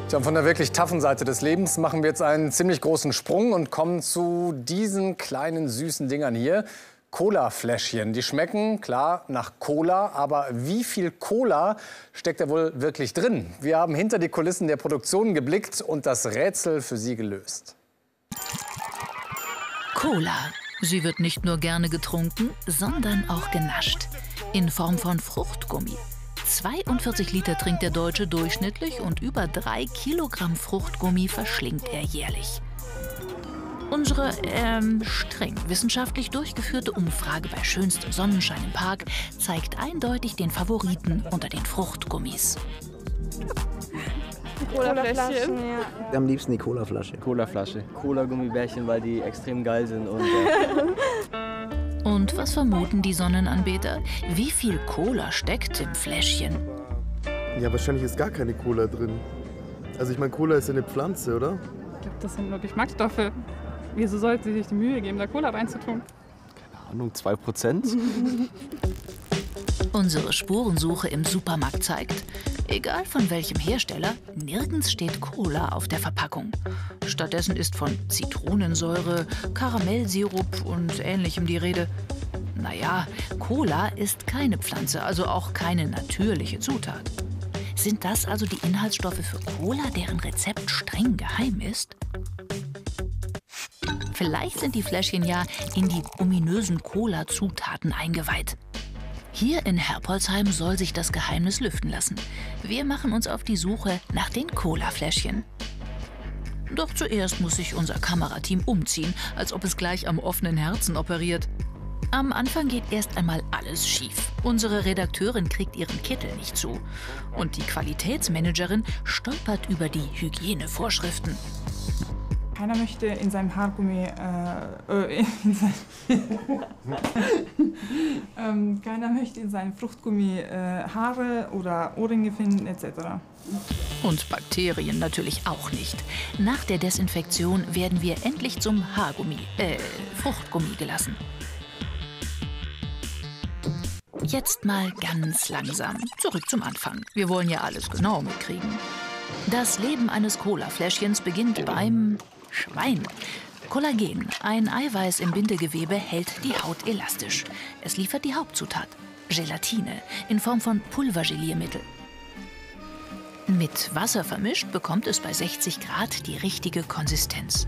Tja, von der wirklich taffen Seite des Lebens machen wir jetzt einen ziemlich großen Sprung und kommen zu diesen kleinen süßen Dingern hier. Cola-Fläschchen. Die schmecken, klar, nach Cola. Aber wie viel Cola steckt da wohl wirklich drin? Wir haben hinter die Kulissen der Produktion geblickt und das Rätsel für Sie gelöst. Cola. Sie wird nicht nur gerne getrunken, sondern auch genascht. In Form von Fruchtgummi. 42 Liter trinkt der Deutsche durchschnittlich und über 3 Kilogramm Fruchtgummi verschlingt er jährlich. Unsere streng wissenschaftlich durchgeführte Umfrage bei schönstem Sonnenschein im Park zeigt eindeutig den Favoriten unter den Fruchtgummis. Colafläschchen. Ja. Am liebsten die Colaflasche. Colaflasche. Cola-Gummibärchen, weil die extrem geil sind. Und was vermuten die Sonnenanbeter? Wie viel Cola steckt im Fläschchen? Ja, wahrscheinlich ist gar keine Cola drin. Also ich meine, Cola ist ja eine Pflanze, oder? Ich glaube, das sind nur Geschmacksstoffe. Wieso sollte sie sich die Mühe geben, da Cola reinzutun? Keine Ahnung, 2%? Unsere Spurensuche im Supermarkt zeigt, egal von welchem Hersteller, nirgends steht Cola auf der Verpackung. Stattdessen ist von Zitronensäure, Karamellsirup und Ähnlichem die Rede. Naja, Cola ist keine Pflanze, also auch keine natürliche Zutat. Sind das also die Inhaltsstoffe für Cola, deren Rezept streng geheim ist? Vielleicht sind die Fläschchen ja in die ominösen Cola-Zutaten eingeweiht. Hier in Herpolzheim soll sich das Geheimnis lüften lassen. Wir machen uns auf die Suche nach den Cola-Fläschchen. Doch zuerst muss sich unser Kamerateam umziehen, als ob es gleich am offenen Herzen operiert. Am Anfang geht erst einmal alles schief. Unsere Redakteurin kriegt ihren Kittel nicht zu. Und die Qualitätsmanagerin stolpert über die Hygienevorschriften. Keiner möchte in seinem Haargummi, keiner möchte in seinem Fruchtgummi Haare oder Ohrringe finden etc. Und Bakterien natürlich auch nicht. Nach der Desinfektion werden wir endlich zum Fruchtgummi gelassen. Jetzt mal ganz langsam. Zurück zum Anfang. Wir wollen ja alles genau mitkriegen. Das Leben eines Cola-Fläschchens beginnt beim Schwein. Kollagen, ein Eiweiß im Bindegewebe, hält die Haut elastisch. Es liefert die Hauptzutat, Gelatine, in Form von Pulvergeliermittel. Mit Wasser vermischt bekommt es bei 60 Grad die richtige Konsistenz.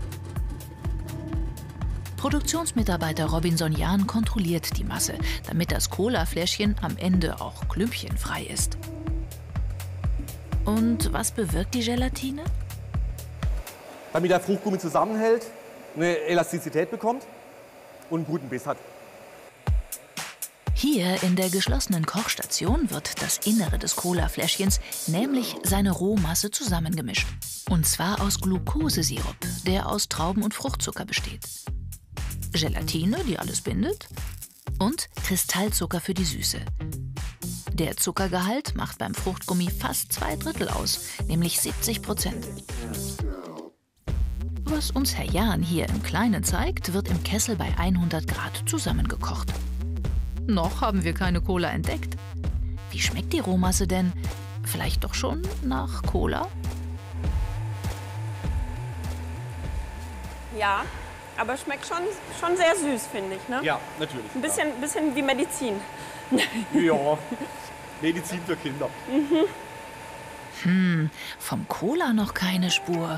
Produktionsmitarbeiter Robinson Jahn kontrolliert die Masse, damit das Cola-Fläschchen am Ende auch klümpchenfrei ist. Und was bewirkt die Gelatine? Damit der Fruchtgummi zusammenhält, eine Elastizität bekommt und einen guten Biss hat. Hier in der geschlossenen Kochstation wird das Innere des Cola-Fläschchens, nämlich seine Rohmasse, zusammengemischt. Und zwar aus Glukosesirup, der aus Trauben- und Fruchtzucker besteht. Gelatine, die alles bindet, und Kristallzucker für die Süße. Der Zuckergehalt macht beim Fruchtgummi fast 2/3 aus, nämlich 70%. Was uns Herr Jahn hier im Kleinen zeigt, wird im Kessel bei 100 Grad zusammengekocht. Noch haben wir keine Cola entdeckt. Wie schmeckt die Rohmasse denn? Vielleicht doch schon nach Cola? Ja, aber schmeckt schon sehr süß, finde ich, ne? Ja, natürlich. Ein bisschen wie Medizin. Ja, Medizin für Kinder. Vom Cola noch keine Spur.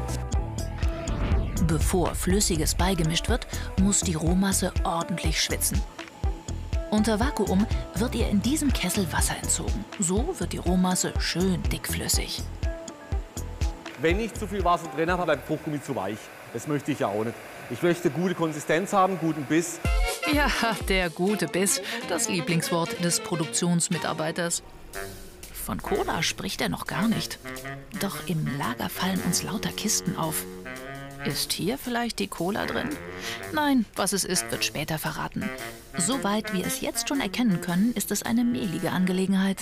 Bevor Flüssiges beigemischt wird, muss die Rohmasse ordentlich schwitzen. Unter Vakuum wird ihr in diesem Kessel Wasser entzogen. So wird die Rohmasse schön dickflüssig. Wenn ich zu viel Wasser drin habe, bleibt Fruchtgummi zu weich. Das möchte ich ja auch nicht. Ich möchte gute Konsistenz haben, guten Biss. Ja, der gute Biss, das Lieblingswort des Produktionsmitarbeiters. Von Cola spricht er noch gar nicht. Doch im Lager fallen uns lauter Kisten auf. Ist hier vielleicht die Cola drin? Nein, was es ist, wird später verraten. Soweit wir es jetzt schon erkennen können, ist es eine mehlige Angelegenheit.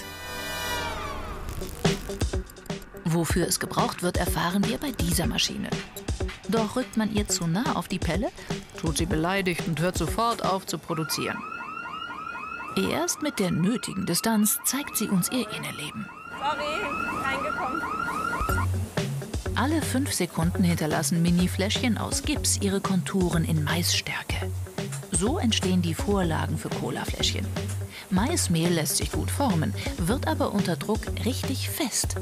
Wofür es gebraucht wird, erfahren wir bei dieser Maschine. Doch rückt man ihr zu nah auf die Pelle, tut sie beleidigt und hört sofort auf zu produzieren. Erst mit der nötigen Distanz zeigt sie uns ihr Innenleben. Sorry, reingekommen. Alle 5 Sekunden hinterlassen Mini-Fläschchen aus Gips ihre Konturen in Maisstärke. So entstehen die Vorlagen für Colafläschchen. Maismehl lässt sich gut formen, wird aber unter Druck richtig fest.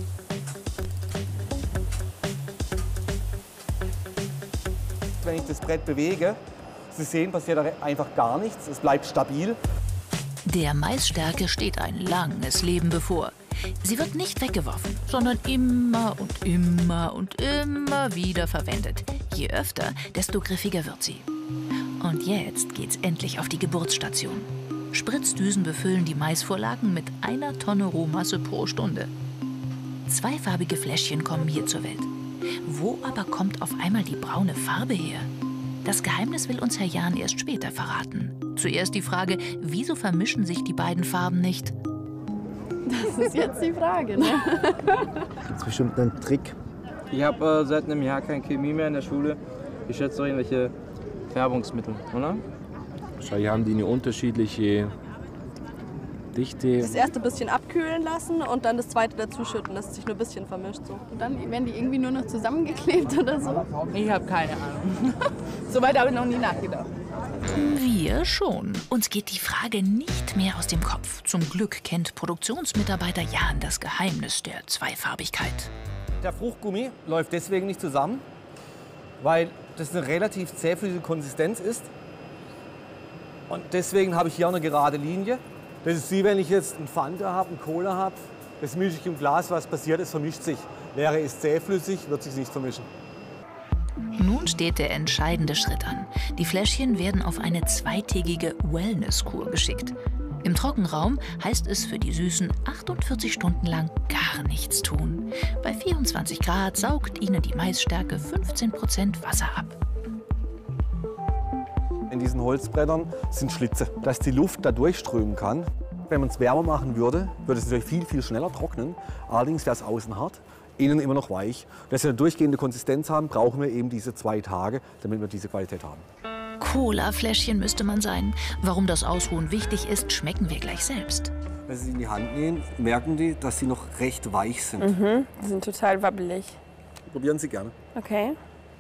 Wenn ich das Brett bewege, Sie sehen, passiert einfach gar nichts. Es bleibt stabil. Der Maisstärke steht ein langes Leben bevor. Sie wird nicht weggeworfen, sondern immer und immer und immer wieder verwendet. Je öfter, desto griffiger wird sie. Und jetzt geht's endlich auf die Geburtsstation. Spritzdüsen befüllen die Maisvorlagen mit 1 Tonne Rohmasse pro Stunde. 2-farbige Fläschchen kommen hier zur Welt. Wo aber kommt auf einmal die braune Farbe her? Das Geheimnis will uns Herr Jahn erst später verraten. Zuerst die Frage, wieso vermischen sich die beiden Farben nicht? Das ist jetzt die Frage, ne? Das ist bestimmt ein Trick. Ich habe seit einem Jahr keine Chemie mehr in der Schule. Ich schätze doch irgendwelche Färbungsmittel, oder? Wahrscheinlich haben die eine unterschiedliche Dichte. Das erste bisschen abkühlen lassen und dann das zweite dazuschütten, dass es sich nur ein bisschen vermischt. So. Und dann werden die irgendwie nur noch zusammengeklebt oder so? Ich habe keine Ahnung. Soweit habe ich noch nie nachgedacht. Wir schon. Uns geht die Frage nicht mehr aus dem Kopf. Zum Glück kennt Produktionsmitarbeiter Jahn das Geheimnis der Zweifarbigkeit. Der Fruchtgummi läuft deswegen nicht zusammen, weil das eine relativ zähflüssige Konsistenz ist. Und deswegen habe ich hier auch eine gerade Linie. Das ist wie wenn ich jetzt einen Fanta habe, einen Cola habe, das mische ich im Glas, was passiert ist, vermischt sich. Wäre es zähflüssig, wird sich nicht vermischen. Nun steht der entscheidende Schritt an. Die Fläschchen werden auf eine 2-tägige Wellness-Kur geschickt. Im Trockenraum heißt es für die Süßen 48 Stunden lang gar nichts tun. Bei 24 Grad saugt ihnen die Maisstärke 15% Wasser ab. In diesen Holzbrettern sind Schlitze, dass die Luft da durchströmen kann. Wenn man es wärmer machen würde, würde es natürlich viel, viel schneller trocknen. Allerdings wäre es außen hart, innen immer noch weich. Dass wir eine durchgehende Konsistenz haben, brauchen wir eben diese 2 Tage, damit wir diese Qualität haben. Cola-Fläschchen müsste man sein. Warum das Ausruhen wichtig ist, schmecken wir gleich selbst. Wenn Sie sie in die Hand nehmen, merken die, dass sie noch recht weich sind. Mhm, die sind total wabbelig. Probieren Sie gerne. Okay.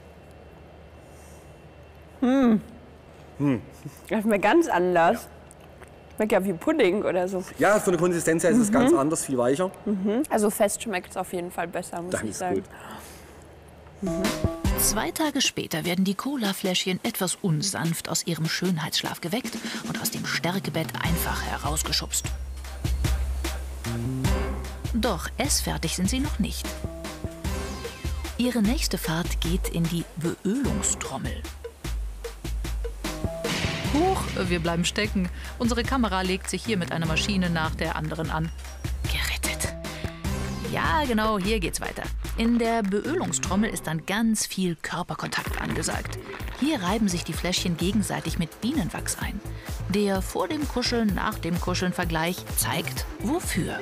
Das schmeckt ganz anders. Ja. Schmeckt ja wie Pudding oder so. Ja, von der Konsistenz her ist es ganz anders, viel weicher. Also fest schmeckt es auf jeden Fall besser, muss ich sagen. Gut. 2 Tage später werden die Cola-Fläschchen etwas unsanft aus ihrem Schönheitsschlaf geweckt und aus dem Stärkebett einfach herausgeschubst. Doch essfertig sind sie noch nicht. Ihre nächste Fahrt geht in die Beölungstrommel. Huch, wir bleiben stecken. Unsere Kamera legt sich hier mit einer Maschine nach der anderen an. Gerettet. Ja, genau, hier geht's weiter. In der Beölungstrommel ist dann ganz viel Körperkontakt angesagt. Hier reiben sich die Fläschchen gegenseitig mit Bienenwachs ein. Der vor dem Kuscheln, nach dem Kuscheln Vergleich zeigt, wofür.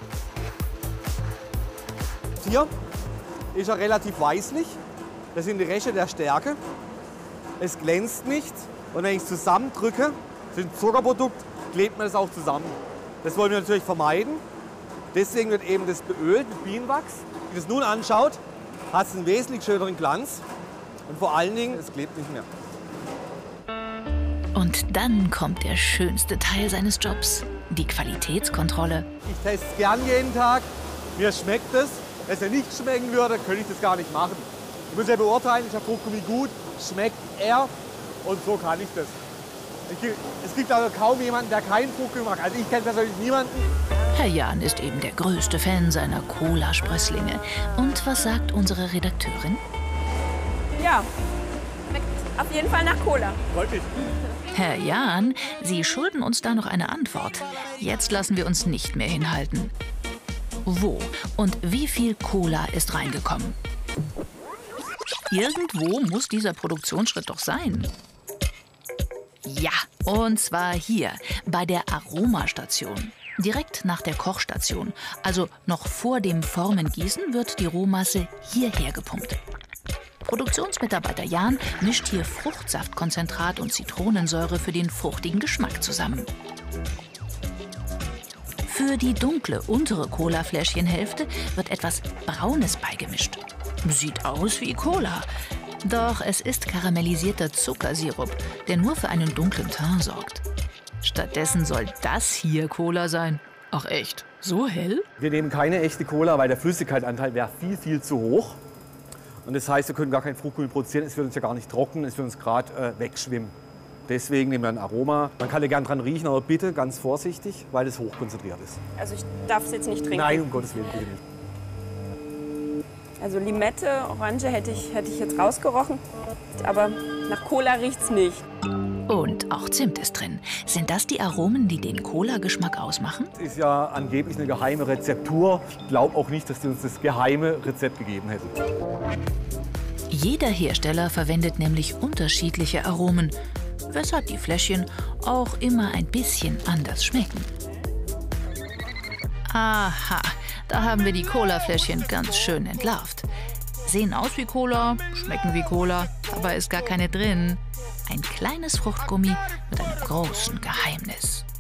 Hier ist er relativ weißlich. Das sind die Rechte der Stärke. Es glänzt nicht. Und wenn ich es zusammendrücke, das ist ein Zuckerprodukt, klebt man das auch zusammen. Das wollen wir natürlich vermeiden. Deswegen wird eben das beölt mit Bienenwachs. Wenn man das nun anschaut, hat es einen wesentlich schöneren Glanz. Und vor allen Dingen, es klebt nicht mehr. Und dann kommt der schönste Teil seines Jobs, die Qualitätskontrolle. Ich teste es gern jeden Tag. Mir schmeckt es. Wenn es ja nicht schmecken würde, könnte ich das gar nicht machen. Ich muss ja beurteilen, ist der Fruchtgummi gut, schmeckt er. Und so kann ich das. Es gibt also kaum jemanden, der keinen Fruchtgummi mag. Also ich kenne persönlich niemanden. Herr Jahn ist eben der größte Fan seiner Cola-Sprösslinge. Und was sagt unsere Redakteurin? Ja, schmeckt auf jeden Fall nach Cola. Freut mich. Herr Jahn, Sie schulden uns da noch eine Antwort. Jetzt lassen wir uns nicht mehr hinhalten. Wo und wie viel Cola ist reingekommen? Irgendwo muss dieser Produktionsschritt doch sein. Ja, und zwar hier, bei der Aromastation. Direkt nach der Kochstation, also noch vor dem Formengießen, wird die Rohmasse hierher gepumpt. Produktionsmitarbeiter Jahn mischt hier Fruchtsaftkonzentrat und Zitronensäure für den fruchtigen Geschmack zusammen. Für die dunkle untere Cola-Fläschchenhälfte wird etwas Braunes beigemischt. Sieht aus wie Cola. Doch es ist karamellisierter Zuckersirup, der nur für einen dunklen Teint sorgt. Stattdessen soll das hier Cola sein. Ach echt, so hell? Wir nehmen keine echte Cola, weil der Flüssigkeitsanteil wäre viel, viel zu hoch. Und das heißt, wir können gar kein Fruchtgummi produzieren, es wird uns ja gar nicht trocknen, es wird uns gerade wegschwimmen. Deswegen nehmen wir ein Aroma. Man kann ja gern dran riechen, aber bitte ganz vorsichtig, weil es hochkonzentriert ist. Also ich darf es jetzt nicht trinken? Nein, um Gottes Willen, bitte nicht. Also Limette, Orange hätte ich jetzt rausgerochen, aber nach Cola riecht's nicht. Und auch Zimt ist drin. Sind das die Aromen, die den Cola-Geschmack ausmachen? Das ist ja angeblich eine geheime Rezeptur. Ich glaube auch nicht, dass die uns das geheime Rezept gegeben hätten. Jeder Hersteller verwendet nämlich unterschiedliche Aromen, weshalb die Fläschchen auch immer ein bisschen anders schmecken. Aha, da haben wir die Cola-Fläschchen ganz schön entlarvt. Sehen aus wie Cola, schmecken wie Cola, aber ist gar keine drin. Ein kleines Fruchtgummi mit einem großen Geheimnis.